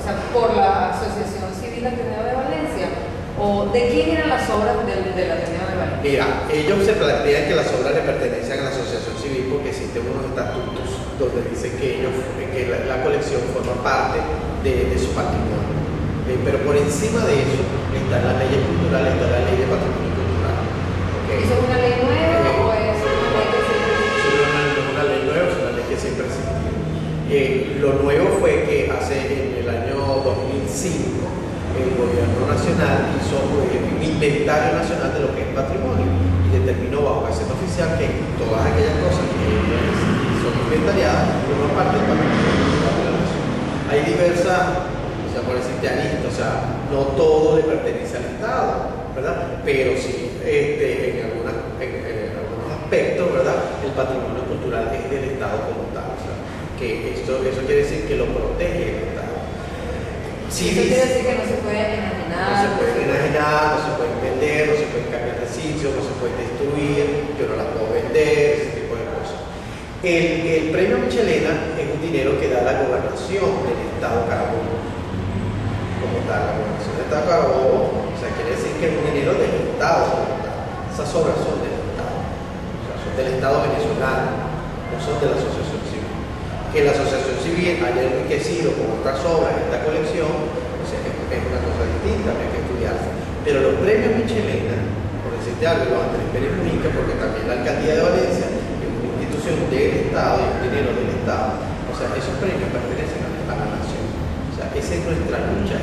sea, por la Asociación Civil Ateneo de Valencia, o de quién eran las obras del Ateneo de Valencia. Mira, ellos se plantean que las obras le pertenecen a la Asociación Civil porque existen unos estatutos donde dicen que la colección forma parte de su patrimonio. Pero por encima de eso están las leyes culturales, está la ley de patrimonio cultural. ¿Okay? ¿Eso es una ley nueva o es una ley que siempre existió? No es una ley nueva, es una ley que siempre existió. Lo nuevo fue que en el año 2005 el gobierno nacional hizo un inventario nacional de lo que es patrimonio y determinó bajo gaceta oficial que todas aquellas cosas que son inventariadas forman parte del patrimonio cultural de la nación. Hay diversas, o sea, por decirte aristas, o sea, no todo le pertenece al Estado, ¿verdad? Pero sí, en algunos aspectos, ¿verdad? El patrimonio cultural es del Estado como tal, o sea, que eso quiere decir que lo protege el Estado. Sí, eso quiere decir que no se puede enajenar. No se puede enajenar, no se puede vender, no se puede cambiar de sitio, no se puede destruir, yo no las puedo vender, ese tipo de cosas. El premio Michelena es un dinero que da la gobernación del Estado Carabobo. Como tal, la gobernación del Estado Carabobo, o sea, quiere decir que es un dinero del Estado como tal. Esas obras son del Estado, o sea, son del Estado venezolano, no son de la Asociación Civil. Que la Asociación Civil haya enriquecido con otras obras esta colección, o sea, es una cosa distinta, hay que estudiarse. Pero los premios Michelena, por decirte algo, los Andrés Pérez Mujica, porque también la Alcaldía de Valencia es una institución del Estado y un dinero del Estado, o sea, esos premios pertenecen a la nación. O sea, esa es nuestra lucha,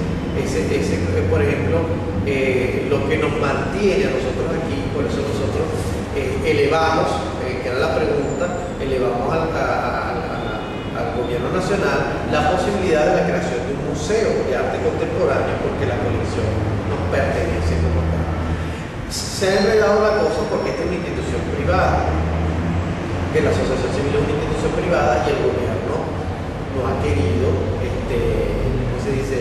por ejemplo, lo que nos mantiene a nosotros aquí, por eso nosotros elevamos, que era la pregunta, elevamos al gobierno nacional la posibilidad de la creación de un museo de arte contemporáneo porque la colección nos pertenece como tal. Se ha enredado la cosa porque esta es una institución privada, que la Asociación Civil es una institución privada y el gobierno no ha querido, ¿cómo se dice?,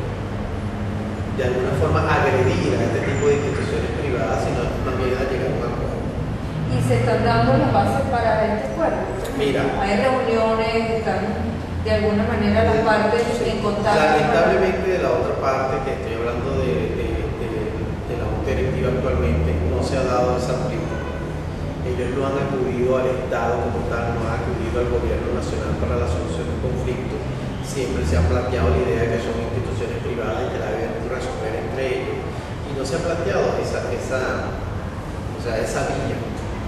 de alguna forma agredir a este tipo de instituciones privadas, sino más bien a llegar a un acuerdo. ¿Y se están dando las bases para este acuerdo? Mira, hay reuniones, están de alguna manera las partes en contacto. Lamentablemente de la otra parte, que estoy hablando de la Junta Directiva actualmente, no se ha dado esa prima. Ellos no han acudido al Estado como tal, no han acudido al gobierno nacional para la solución del conflicto. Siempre se ha planteado la idea de que son instituciones privadas y que la deben resolver entre ellos. Y no se ha planteado esa vía.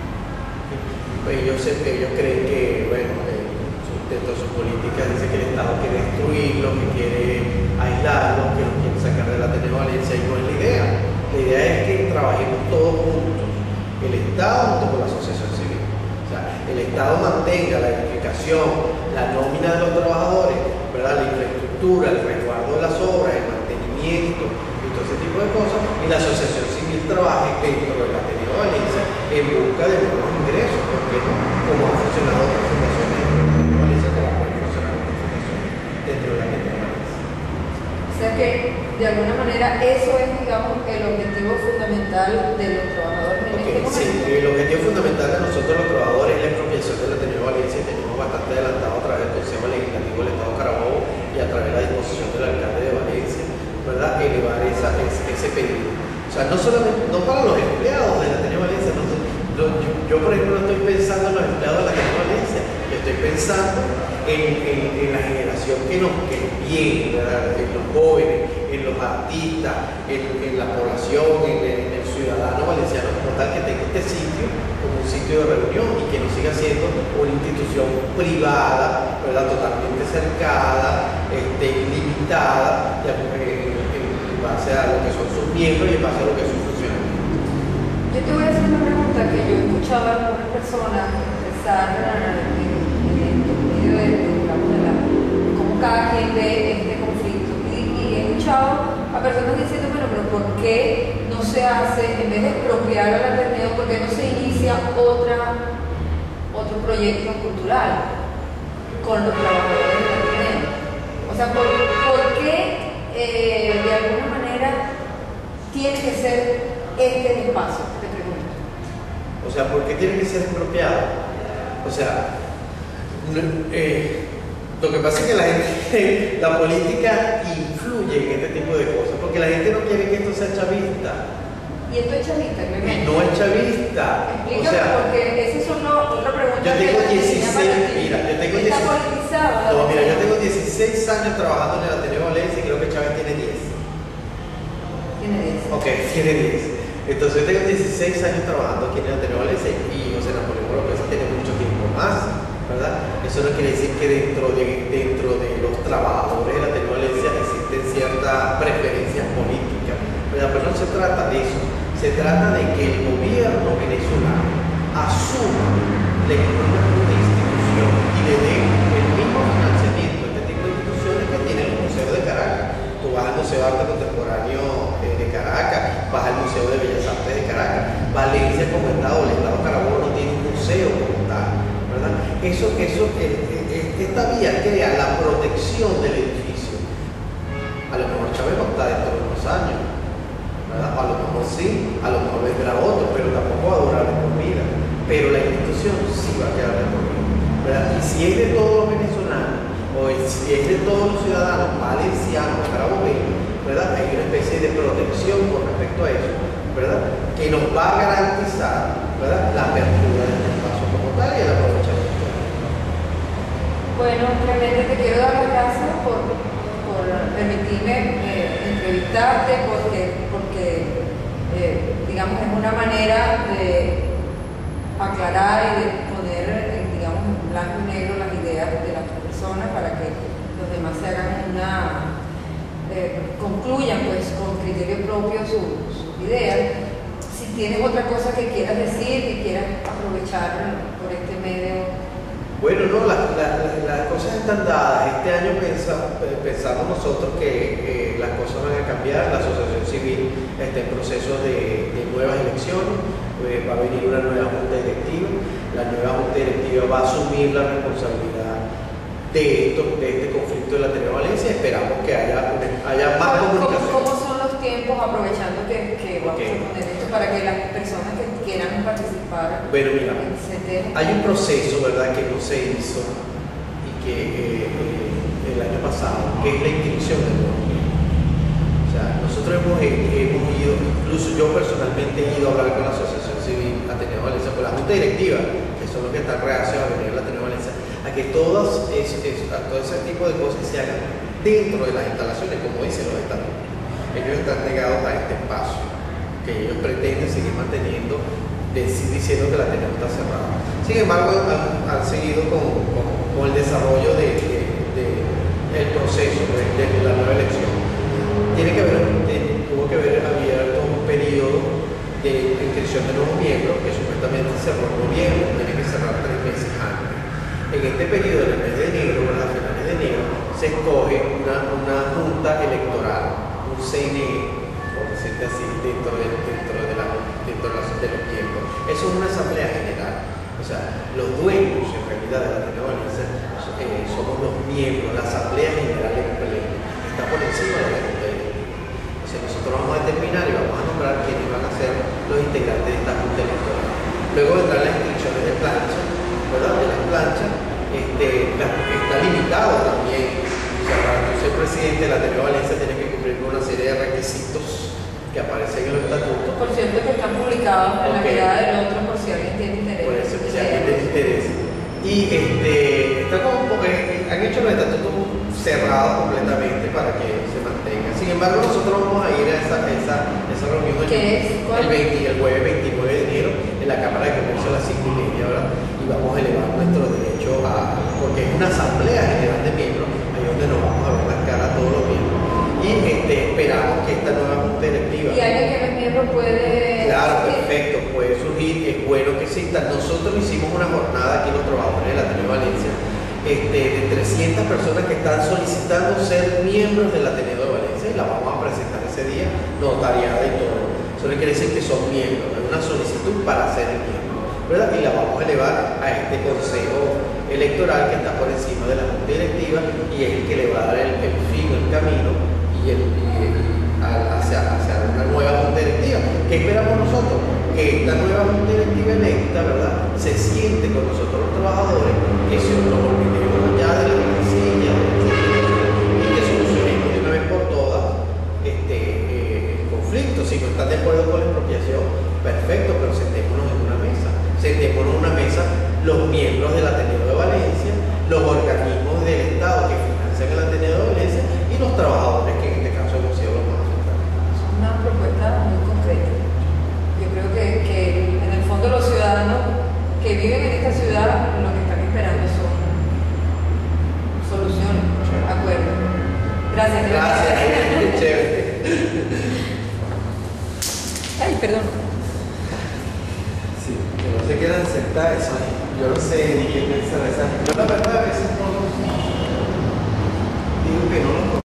Ellos creen que, bueno, dentro de sus políticas dice que el Estado quiere destruirlo, que quiere aislarlo, que los quiere sacar de la Ateneo Valencia, y no es la idea. La idea es que trabajemos todos juntos, el Estado junto con la Asociación Civil. O sea, el Estado mantenga la edificación, la nómina de los trabajadores, ¿verdad?, la infraestructura, el resguardo de las obras, el mantenimiento y todo ese tipo de cosas, y la Asociación Civil trabaje dentro de la Ateneo Valencia en busca de nuevos ingresos, porque como han funcionado otras fundaciones dentro de la Ateneo Valencia, como pueden funcionar otras fundaciones dentro de la Ateneo Valencia. O sea que, de alguna manera, eso es, digamos, el objetivo fundamental de los trabajadores en este momento. Sí, el objetivo fundamental de nosotros los trabajadores es la expropiación del Ateneo Valencia, y tenemos bastante adelantado a través del Consejo Legislativo del Estado Carabobo y a través de la disposición del alcalde de Valencia, ¿verdad?, elevar ese pedido. O sea, no solamente, no para los empleados del Ateneo Valencia, yo por ejemplo no estoy pensando en los empleados de la Ateneo Valencia, yo estoy pensando en la generación que viene, ¿verdad?, en los jóvenes, en los artistas, en la población, en el ciudadano valenciano como tal, que tenga este sitio como un sitio de reunión y que no siga siendo una institución privada, ¿verdad?, totalmente cercada, limitada, en base a lo que son sus miembros y en base a lo que es su funcionamiento. Yo te voy a hacer una pregunta que yo he escuchado a algunas personas expresar en medio de cómo cada quien ve este conflicto. Y he escuchado a personas diciendo, bueno, pero ¿por qué no se hace, en vez de expropiar al Ateneo, por qué no se inicia otro proyecto cultural con los trabajadores del Ateneo? O sea, ¿por qué de alguna manera tiene que ser este el espacio? Te pregunto. O sea, ¿por qué tiene que ser expropiado? O sea, Lo que pasa es que la gente, la política influye en este tipo de cosas, porque la gente no quiere que esto sea chavista. ¿Y esto es chavista? No es chavista. Explícame, O sea, porque esas son otra pregunta. yo tengo que 16, mira, yo tengo 16. Está politizada. No, mira, yo tengo 16 años trabajando en el Ateneo Valencia y creo que Chávez tiene 10. Tiene 10. Ok, tiene 10. Entonces yo tengo 16 años trabajando aquí en el Ateneo Valencia y José Napoleón López tiene mucho tiempo más, ¿verdad? Eso no quiere decir que dentro de los trabajadores del Ateneo Valencia existen ciertas preferencias políticas, ¿verdad? Pero no se trata de eso, se trata de que el gobierno venezolano asuma la institución y le dé el mismo financiamiento a este tipo de instituciones que tiene el Museo de Caracas. Tú vas al Museo de Arte Contemporáneo de Caracas, vas al Museo de Bellas Artes de Caracas. Valencia como Estado, el Estado Carabobo no tiene un museo como tal, ¿verdad? Esta vía crea la protección del edificio. A lo mejor Chávez no está dentro de unos años, ¿verdad? A lo mejor sí, a lo mejor vendrá otro, pero tampoco va a durar de por vida. Pero la institución sí va a quedar de por vida, ¿verdad? Y si es de todos los venezolanos, o si es de todos los ciudadanos valencianos, carabobeños, ¿verdad? Hay una especie de protección con respecto a eso, ¿verdad? Que nos va a garantizar, ¿verdad? La apertura del espacio como tal y el aprovechamiento. Bueno, realmente te quiero dar las gracias por permitirme entrevistarte, porque digamos, es una manera de aclarar y de poner, digamos, en blanco y negro las ideas de las personas para que los demás se hagan concluyan pues con criterio propio sus ideas. Si tienes otra cosa que quieras decir, que quieras aprovechar por este medio. Bueno, no, las cosas están dadas. Este año pensamos nosotros que las cosas van a cambiar. La asociación civil está en proceso de nuevas elecciones. Va a venir una nueva junta directiva. La nueva junta directiva va a asumir la responsabilidad de este conflicto de la Ateneo Valencia. Esperamos que haya más comunicación. ¿Cómo son los tiempos, aprovechando que vamos a poner esto para que las personas que quieran participar? Bueno, mira, hay un proceso, ¿verdad?, que no se hizo y que el año pasado, que es la inscripción del nuevo miembro. O sea, nosotros hemos ido, incluso yo personalmente he ido a hablar con la Asociación Civil Ateneo Valencia, con la Junta Directiva, que son los que están reacios a venir a la Ateneo Valencia, a que todo ese tipo de cosas se hagan dentro de las instalaciones, como dicen los estatutos. Ellos están negados a este espacio, que ellos pretenden seguir manteniendo, diciendo que la Ateneo está cerrada. Sin embargo, han seguido con el desarrollo del proceso de la nueva elección. Tuvo que haber abierto un periodo de inscripción de nuevos miembros que supuestamente cerró en noviembre, tiene que cerrar 3 meses antes. En este periodo, en el mes de enero, a finales de enero, se escoge una junta electoral, un CNE, por decirte así, dentro de los tiempos. Eso es una asamblea general. O sea, los dueños en realidad de la Ateneo Valencia somos los miembros, la asamblea general en pleno. Está por encima de la junta electoral. O sea, nosotros vamos a determinar y vamos a nombrar quiénes van a ser los integrantes de esta junta electoral. Luego vendrán las inscripciones de plancha, ¿verdad? De las planchas. Está limitado también. O sea, para que ser presidente de la Ateneo Valencia tiene que cumplir con una serie de requisitos que aparecen en los estatutos. Por cierto, que están publicados en la mirada del otro, por si alguien tiene interés. Por eso, si alguien tiene interés. Y está como porque han hecho los estatutos cerrados completamente para que se mantengan. Sin embargo, nosotros vamos a ir a esa reunión el jueves 29 de enero en la Cámara de Comercio a las 5:30, ¿verdad? Y vamos a elevar nuestro derecho porque es una asamblea general de miembros, ahí donde nos vamos a ver las caras a todos los miembros. Y esperamos que esta nueva junta directiva. ¿Y alguien que los miembros puede? Claro, perfecto, puede surgir, es bueno que exista. Nosotros hicimos una jornada aquí, los trabajadores de la Ateneo Valencia, de 300 personas que están solicitando ser miembros del Ateneo de Valencia y la vamos a presentar ese día, notariada y todo. Eso no quiere decir que son miembros, es una solicitud para ser miembro, ¿verdad? Y la vamos a elevar a este consejo electoral que está por encima de la junta directiva y es el que le va a dar el fin, el camino hacia una nueva junta directiva. ¿Qué esperamos nosotros? Que esta nueva junta directiva electa, ¿verdad?, se siente con nosotros los trabajadores, que se nos olvidemos ya de la crisis miembros del Ateneo de Valencia, los organismos del Estado que financian el Ateneo de Valencia y los trabajadores que en este caso hemos sido los más afectados. Es una propuesta muy concreta. Yo creo que en el fondo los ciudadanos que viven en esta ciudad lo que están esperando son soluciones, acuerdo. Gracias. Gracias, chévere. Ay, perdón. Sí, que no se quieran sentar, eso yo no sé ni qué pensar de esa. Yo la verdad a veces no digo que no lo